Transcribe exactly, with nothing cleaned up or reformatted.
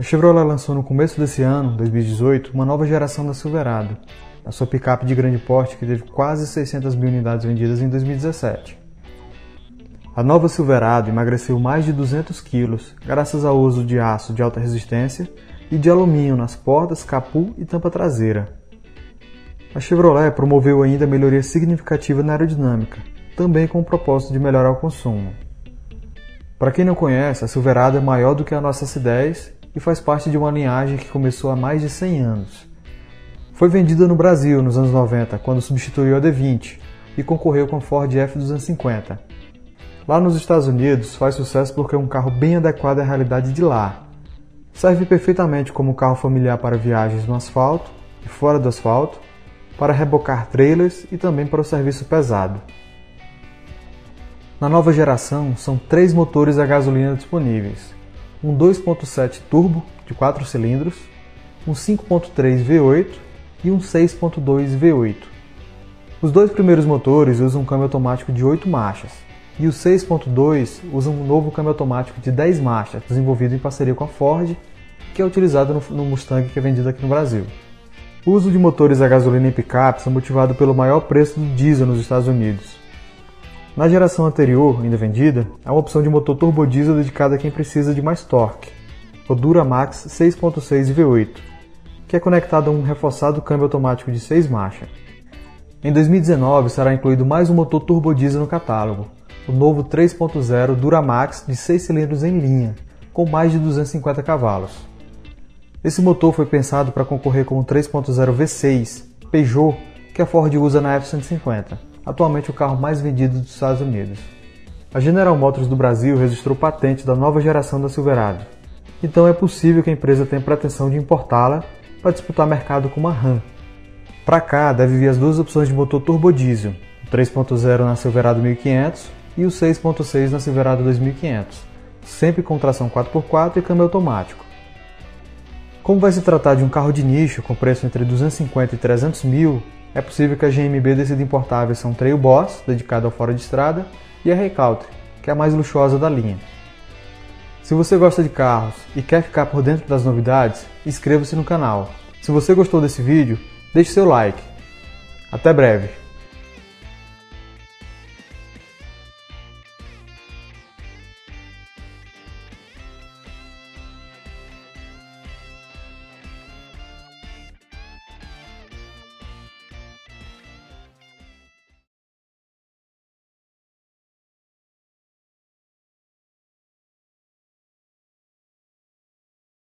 A Chevrolet lançou no começo desse ano, dois mil e dezoito, uma nova geração da Silverado, a sua picape de grande porte que teve quase seiscentas mil unidades vendidas em dois mil e dezessete. A nova Silverado emagreceu mais de duzentos quilos graças ao uso de aço de alta resistência e de alumínio nas portas, capô e tampa traseira. A Chevrolet promoveu ainda melhoria significativa na aerodinâmica, também com o propósito de melhorar o consumo. Para quem não conhece, a Silverado é maior do que a nossa C dez e faz parte de uma linhagem que começou há mais de cem anos. Foi vendida no Brasil nos anos noventa, quando substituiu a D vinte e concorreu com a Ford F duzentos e cinquenta. Lá nos Estados Unidos faz sucesso porque é um carro bem adequado à realidade de lá. Serve perfeitamente como carro familiar para viagens no asfalto e fora do asfalto, para rebocar trailers e também para o serviço pesado. Na nova geração, são três motores a gasolina disponíveis, um dois ponto sete turbo de quatro cilindros, um cinco ponto três V oito e um seis ponto dois V oito. Os dois primeiros motores usam um câmbio automático de oito marchas, e o seis ponto dois usa um novo câmbio automático de dez marchas, desenvolvido em parceria com a Ford, que é utilizado no, no Mustang que é vendido aqui no Brasil. O uso de motores a gasolina em picapes é motivado pelo maior preço do diesel nos Estados Unidos. Na geração anterior, ainda vendida, há uma opção de motor turbodiesel dedicada a quem precisa de mais torque, o Duramax seis ponto seis V oito, que é conectado a um reforçado câmbio automático de seis marchas. Em dois mil e dezenove será incluído mais um motor turbodiesel no catálogo, o novo três ponto zero Duramax de seis cilindros em linha, com mais de duzentos e cinquenta cavalos. Esse motor foi pensado para concorrer com o três ponto zero V seis Peugeot que a Ford usa na F cento e cinquenta, atualmente o carro mais vendido dos Estados Unidos. A General Motors do Brasil registrou patente da nova geração da Silverado, então é possível que a empresa tenha pretensão de importá-la para disputar mercado com uma Ram. Para cá deve vir as duas opções de motor turbodiesel, o três ponto zero na Silverado mil e quinhentos e o seis ponto seis na Silverado dois mil e quinhentos, sempre com tração quatro por quatro e câmbio automático. Como vai se tratar de um carro de nicho com preço entre duzentos e cinquenta e trezentos mil, é possível que a G M B decida importar a versão Trail Boss, dedicada ao fora de estrada, e a Recaltre, que é a mais luxuosa da linha. Se você gosta de carros e quer ficar por dentro das novidades, inscreva-se no canal. Se você gostou desse vídeo, deixe seu like. Até breve!